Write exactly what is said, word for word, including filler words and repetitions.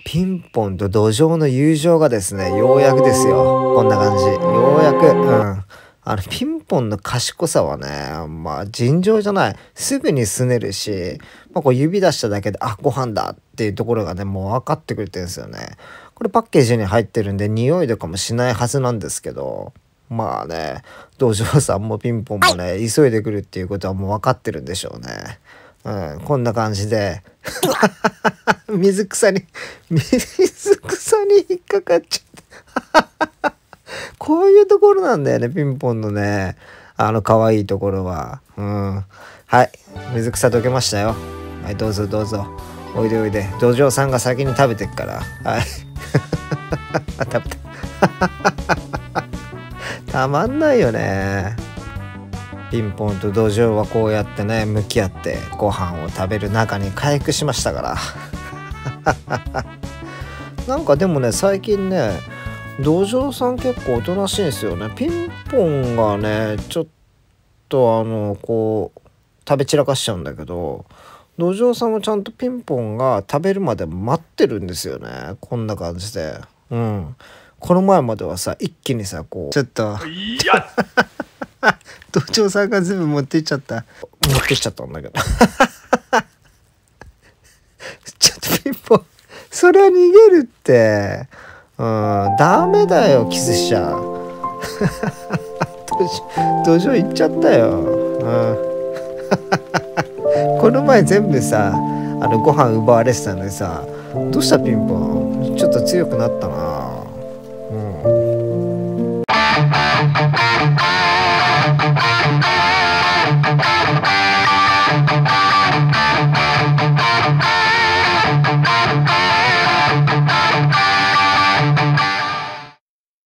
ピンポンと土壌の友情がですね、ようやくですよ。こんな感じ。ようやく、うん。あの、ピンポンの賢さはね、まあ、尋常じゃない。すぐに拗ねるし、まあ、こう指出しただけで、あ、ご飯だっていうところがね、もう分かってくれてるんですよね。これパッケージに入ってるんで、匂いとかもしないはずなんですけど、まあね、土壌さんもピンポンもね、急いでくるっていうことはもう分かってるんでしょうね。うん、こんな感じで水草に水草に引っかかっちゃったこういうところなんだよね、ピンポンのね、あの可愛いところは。うん、はい、水草溶けましたよ。はい、どうぞどうぞ、おいでおいで。土壌さんが先に食べてっから。はい食べたたまんないよね。ピンポンと土壌はこうやってね、向き合ってご飯を食べる中に回復しましたからなんかでもね、最近ね、土壌さん結構おとなしいんですよね。ピンポンがね、ちょっとあのこう食べ散らかしちゃうんだけど、土壌さんもちゃんとピンポンが食べるまで待ってるんですよね。こんな感じで。うん、この前まではさ、一気にさ、こうちょっと土壌さんが全部持っていっちゃった持ってっちゃったんだけどちょっとピンポン、それは逃げるって。うん、ダメだよ、キスしちゃ土壌行っちゃったよ。うんこの前全部さ、あのご飯奪われてたのにさ、どうしたピンポン、ちょっと強くなったな。うん